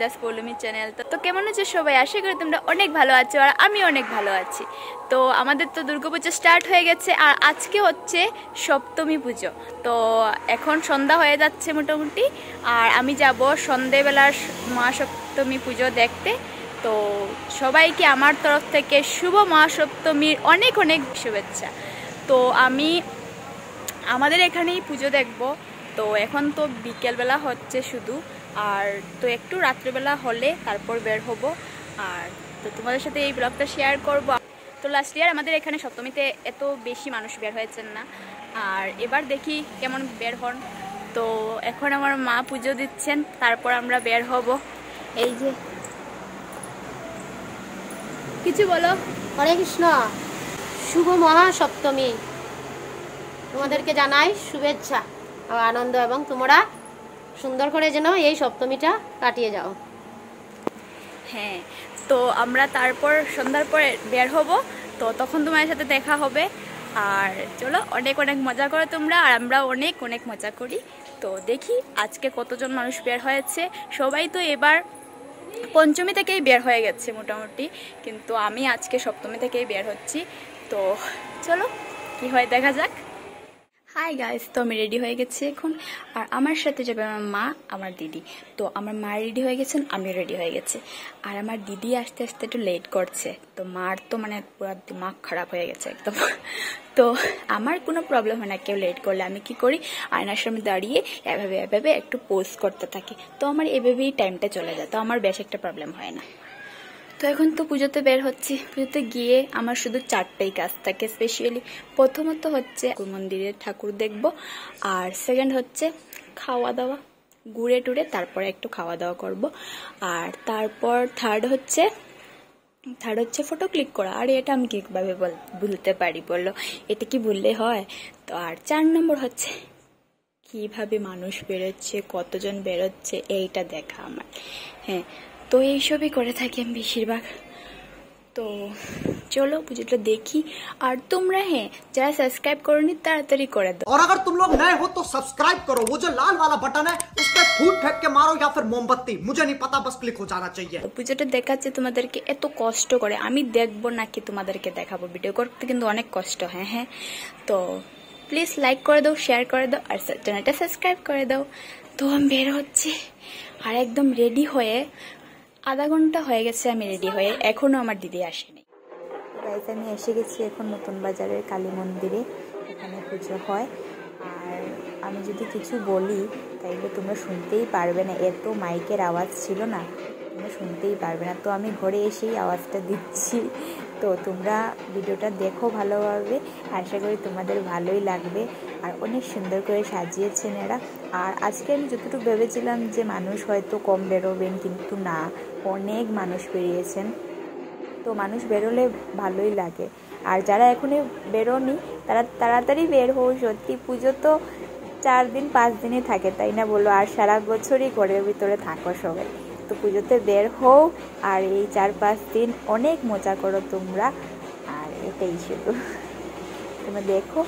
বিন্দাস পৌলমি চ্যানেল। তো কেমন আছো সবাই? আশা করি তোমরা অনেক ভালো আছো আর আমি অনেক ভালো আছি। তো আমাদের তো দুর্গাপুজো স্টার্ট হয়ে গেছে আর আজকে হচ্ছে সপ্তমী পুজো। তো এখন সন্ধ্যা হয়ে যাচ্ছে মোটামুটি, আর আমি যাব সন্ধেবেলার মহাসপ্তমী পুজো দেখতে। তো সবাইকে আমার তরফ থেকে শুভ মহাসপ্তমীর অনেক অনেক শুভেচ্ছা। তো আমি আমাদের এখানেই পুজো দেখব। তো এখন তো বিকেলবেলা হচ্ছে শুধু, আর তো একটু রাত্রিবেলা হলে তারপর বের হব। আর তো তোমাদের সাথে এই ব্লগটা শেয়ার করব। তো লাস্ট ইয়ার আমাদের এখানে সপ্তমীতে এত বেশি মানুষ বের হয়েছেন না, আর এবার দেখি কেমন বের হন। তো এখন আমার মা পুজো দিচ্ছেন, তারপর আমরা বের হব। এই যে কিছু বলো। হরে কৃষ্ণ, শুভ মহাসপ্তমী তোমাদেরকে জানাই শুভেচ্ছা ও আনন্দ, এবং তোমরা সুন্দর করে যেন এই সপ্তমীটা কাটিয়ে যাও। হ্যাঁ, তো আমরা তারপর সন্ধ্যার পরে বের হব, তো তখন তোমার সাথে দেখা হবে। আর চলো, অনেক অনেক মজা করো তোমরা, আর আমরা অনেক অনেক মজা করি। তো দেখি আজকে কতজন মানুষ বের হয়েছে। সবাই তো এবার পঞ্চমী থেকেই বের হয়ে গেছে মোটামুটি, কিন্তু আমি আজকে সপ্তমী থেকেই বের হচ্ছি। তো চলো কি হয় দেখা যাক। হাই গাইস, তো আমি রেডি হয়ে গেছি এখন, আর আমার সাথে যাবে আমার মা, আমার দিদি। তো আমার মা রেডি হয়ে গেছেন, আমি রেডি হয়ে গেছি। আর আমার দিদি আসতে আসতে একটু লেট করছে, তো মার তো মানে পুরো দিমাগ খারাপ হয়ে গেছে একদম। তো আমার কোনো প্রবলেম হয় না, কেউ লেট করলে আমি কি করি, আয়নার সামনে দাঁড়িয়ে এভাবে এভাবে একটু পোস্ট করতে থাকি। তো আমার এভাবেই টাইমটা চলে যায়, তো আমার বেশ একটা প্রবলেম হয় না। তো এখন তো পুজোতে বের হচ্ছি। পুজোতে গিয়ে আমার শুধু 4টাই কাজ থাকে স্পেশালি। প্রথমত হচ্ছে মন্দিরে ঠাকুর দেখব, আর সেকেন্ড হচ্ছে খাওয়া দাওয়া, ঘুরে টুরে তারপরে একটু খাওয়া দাওয়া করব। আর তারপর থার্ড হচ্ছে ফটো ক্লিক করা। আর এটা আমি কিভাবে ভুলতে পারি বললো, এটা কি ভুললে হয়? তো আর 4 নম্বর হচ্ছে কিভাবে মানুষ বেরোচ্ছে, কতজন বেরোচ্ছে, এইটা দেখা আমার। হ্যাঁ, তো এইসবই করে থাকি আমি বেশিরভাগ। তো চলো পুজোটা দেখি। আর তোমরা হ্যাঁ, যারা সাবস্ক্রাইব করোনি তাড়াতাড়ি করে দাও। और अगर तुम लोग नए हो तो सब्सक्राइब करो, वो जो लाल वाला बटन है उस पर फूट फेंक के मारो या फिर मोमबत्ती, मुझे नहीं पता, बस क्लिक हो जाना चाहिए। পুজোটা দেখাচ্ছে তোমাদেরকে, এত কষ্ট করে আমি দেখবো নাকি তোমাদেরকে দেখাবো? ভিডিও করতে কিন্তু অনেক কষ্ট। হ্যাঁ হ্যাঁ, তো প্লিজ লাইক করে দাও, শেয়ার করে দাও, আর চ্যানেলটা সাবস্ক্রাইব করে দাও। তো আমি বের হচ্ছি, আর একদম রেডি হয়ে আধা ঘন্টা হয়ে গেছে আমি রেডি হয়ে, এখনো আমার দিদি আসেনি। গাইস, আমি এসে গেছি এখন নতুন বাজারের কালী মন্দিরে, এখানে পুজো হয়। আর আমি যদি কিছু বলি তাইলে তোমরা শুনতেই পারবে না, এত মাইকের আওয়াজ ছিল না, তোমরা শুনতেই পারবে না। তো আমি ঘরে এসেই আওয়াজটা দিচ্ছি। তো তোমরা ভিডিওটা দেখো ভালোভাবে, আশা করি তোমাদের ভালোই লাগবে। আর অনেক সুন্দর করে সাজিয়েছেন এরা। আর আজকে আমি যতটুকু ভেবেছিলাম যে মানুষ হয়তো কম বেরোবেন, কিন্তু না, অনেক মানুষ বেরিয়েছেন। তো মানুষ বেরোলে ভালোই লাগে। আর যারা এখনই বেরোনি তারা তাড়াতাড়ি বের হও। সত্যি পুজো তো 4 দিন 5 দিনই থাকে, তাই না বলো? আর সারা বছরই ঘরের ভিতরে থাকো সবাই। তো পুজোতে বের হও, আর এই 4-5 দিন অনেক মজা করো তোমরা। আর এটাই শুধু তোমরা দেখো।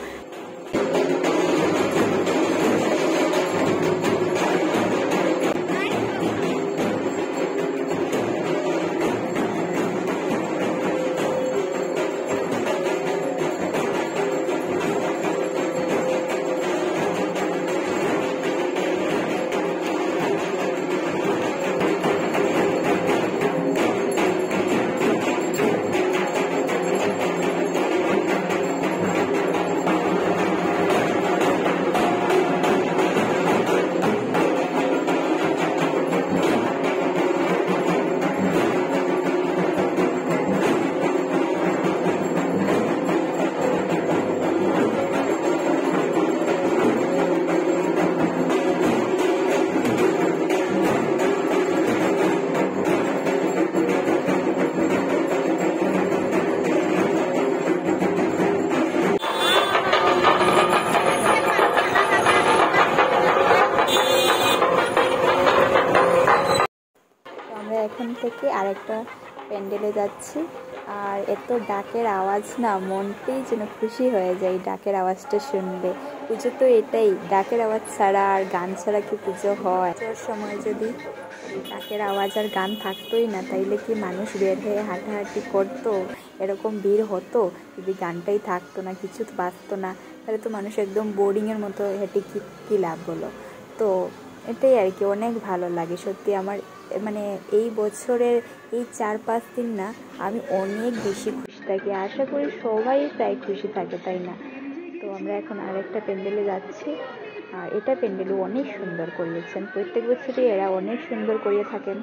এখন থেকে আরেকটা প্যান্ডেলে যাচ্ছি। আর এত ডাকের আওয়াজ না, মনটাই যেন খুশি হয়ে যায় ডাকের আওয়াজটা শুনলে। পুজো তো এটাই, ডাকের আওয়াজ ছাড়া আর গান ছাড়া কি পুজো হয়? পুজোর সময় যদি ডাকের আওয়াজ আর গান থাকতোই না, তাইলে কি মানুষ বের হয়ে হাঁটাহাঁটি করতো? এরকম ভিড় হতো? যদি গানটাই থাকতো না, কিছু তো বাজতো না, তাহলে তো মানুষ একদম বোরিংয়ের মতো হেঁটে কী লাভ হলো? তো এটাই আর কি, অনেক ভালো লাগে সত্যি আমার। মানে এই বছরের এই 4-5 দিন না আমি অনেক বেশি খুশি থাকি। আশা করি সবাই প্রায় খুশি থাকে, তাই না? তো আমরা এখন আরেকটা প্যান্ডেলে যাচ্ছি। আর এটা প্যান্ডেলও অনেক সুন্দর করিয়েছেন, প্রত্যেক বছরই এরা অনেক সুন্দর করিয়ে থাকেন।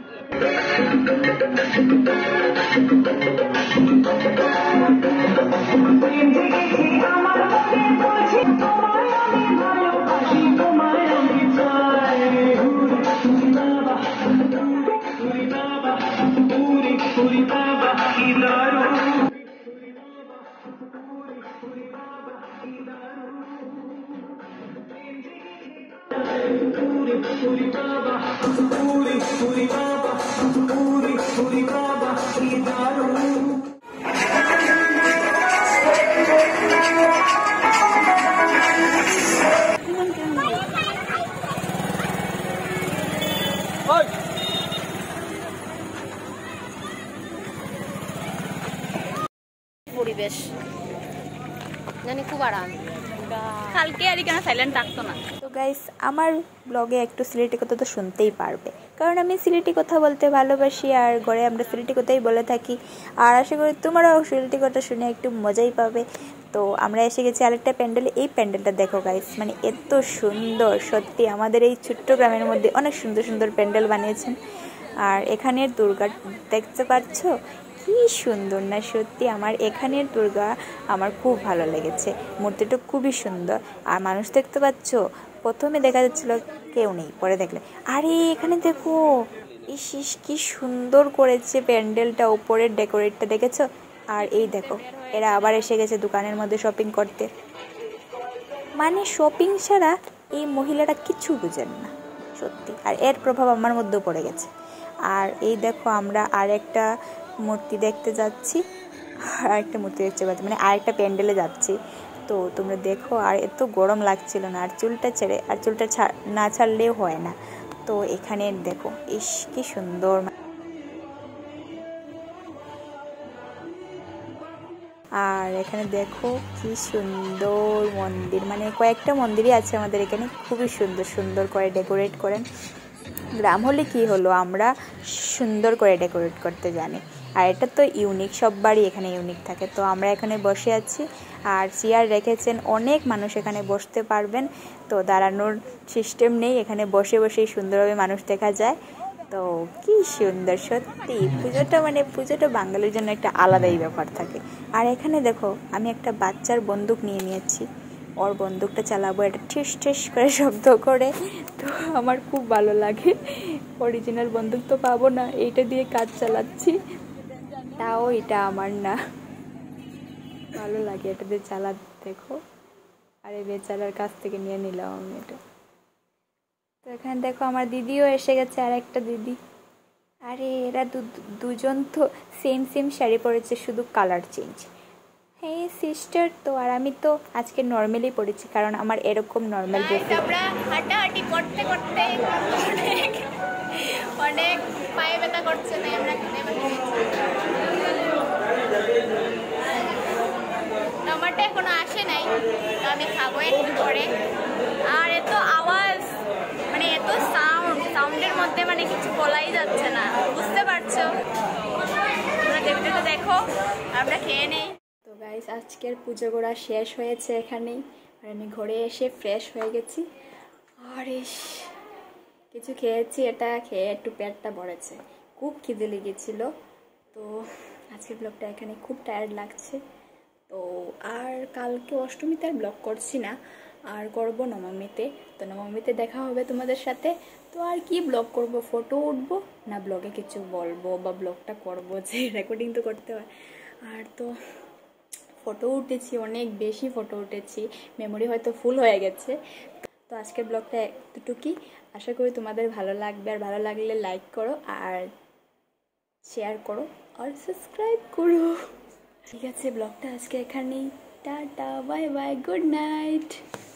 পরিবেশ জানি খুব আরাম। কালকে আর কেন সাইলেন্ট থাকতো না। তো গাইস, আমার ব্লগে একটু সিলেটি কথা তো শুনতেই পারবে, কারণ আমি সিলেটি কথা বলতে ভালোবাসি আর ঘরে আমরা সিলেটি কথাই বলে থাকি। আর আশা করি তোমরাও সিলেটি কথা শুনে একটু মজাই পাবে। তো আমরা এসে গেছি আরেকটা প্যান্ডেলে। এই প্যান্ডেলটা দেখো গাইস, মানে এত সুন্দর সত্যি। আমাদের এই ছোট্ট গ্রামের মধ্যে অনেক সুন্দর সুন্দর প্যান্ডেল বানিয়েছেন। আর এখানের দুর্গা দেখতে পাচ্ছ, কি সুন্দর না সত্যি। আমার এখানের দুর্গা আমার খুব ভালো লেগেছে, মূর্তিটা খুবই সুন্দর। আর মানুষ দেখতে পাচ্ছ, প্রথমে দেখা যাচ্ছিল কেউ নেই, পরে দেখলে আরে এখানে দেখো, ইস কি সুন্দর করেছে প্যান্ডেলটা, উপরের ডেকোরেটটা দেখেছো? আর এই দেখো, এরা আবার এসে গেছে দোকানের মধ্যে শপিং করতে। মানে শপিং ছাড়া এই মহিলাটা কিছু বুঝেন না সত্যি। আর এর প্রভাব আমার মধ্যেও পড়ে গেছে। আর এই দেখো, আমরা আরেকটা মূর্তি দেখতে যাচ্ছি, আরেকটা মূর্তি দেখতে পাচ্ছি, মানে আরেকটা প্যান্ডেলে যাচ্ছি। তো তোমরা দেখো, আর এত গরম লাগছিল না, আর চুলটা না ছাড়লেও হয় না। তো এখানে দেখো, ইস কি সুন্দর। আর এখানে দেখো কি সুন্দর মন্দির, মানে কয়েকটা মন্দিরই আছে আমাদের এখানে, খুবই সুন্দর সুন্দর করে ডেকোরেট করেন। গ্রাম হলে কি হলো, আমরা সুন্দর করে ডেকোরেট করতে জানি। আর এটা তো ইউনিক, সব বাড়ি এখানে ইউনিক থাকে। তো আমরা এখানে বসে আছি, আর চেয়ার রেখেছেন, অনেক মানুষ এখানে বসতে পারবেন। তো দাঁড়ানোর সিস্টেম নেই, এখানে বসে বসেই সুন্দরভাবে মানুষ দেখা যায়। তো কি সুন্দর সত্যি। পুজোটা বাঙালির জন্য একটা আলাদাই ব্যাপার থাকে। আর এখানে দেখো, আমি একটা বাচ্চার বন্দুক নিয়ে নিয়েছি, ওর বন্দুকটা চালাবো, এটা ঠেস ঠেস করে শব্দ করে। তো আমার খুব ভালো লাগে। অরিজিনাল বন্দুক তো পাবো না, এইটা দিয়ে কাজ চালাচ্ছি, তাও এটা আমার না, ভালো লাগে এটা দিয়ে চালাতে। দেখো, আর এই বেচারার কাছ থেকে নিয়ে নিলাম আমি এটা। তো এখানে দেখো, আমার দিদিও এসে গেছে, আর একটা দিদি। আরে এরা দুজন তো সেম শাড়ি পরেছে, শুধু কালার চেঞ্জ। হ্যাঁ সিস্টার। তো আর আমি তো আজকে নর্মালি পরেছি, কারণ আমার এরকম নর্মাল ড্রেস। আমরা হাঁটাহাঁটি করতে করতে অনেক পায়ে ব্যথা করছে, তাই আমরা টমাটো এখনো আসে নাই, তো আমি খাবো একটু করে। আর এত আওয়াজ, মানে এত সাউন্ডের মধ্যে মানে কিছু বলাই যাচ্ছে না, বুঝতে পারছো? তোমরা দেখতে তো দেখো, আমরা খেয়ে নেই। তো গাইস, আজকের পুজো করা শেষ হয়েছে এখানেই। আর আমি ঘরে এসে ফ্রেশ হয়ে গেছি। আর কিছু খেয়েছি, এটা খেয়ে একটু পেটটা ভরেছে, খুব খিদে লেগেছিল। তো আজকের ব্লগটা এখানে, খুব টায়ার্ড লাগছে। তো আর কালকে অষ্টমীতে আর ব্লগ করছি না, আর করবো নবমীতে। তো নবমীতে দেখা হবে তোমাদের সাথে। তো আর কি ব্লগ করব, ফটো উঠবো না ব্লগে কিছু বলবো বা ব্লগটা করবো, যে রেকর্ডিং তো করতে হয়। আর তো ফটো উঠেছি, অনেক বেশি ফটো উঠেছি, মেমোরি হয়তো ফুল হয়ে গেছে। তো আজকের ব্লগটা এতটুকুই, আশা করি তোমাদের ভালো লাগবে। আর ভালো লাগলে লাইক করো, আর শেয়ার করো আর সাবস্ক্রাইব করো। ঠিক আছে, ব্লগটা আজকে এখানেই। Tata, bye bye, good night.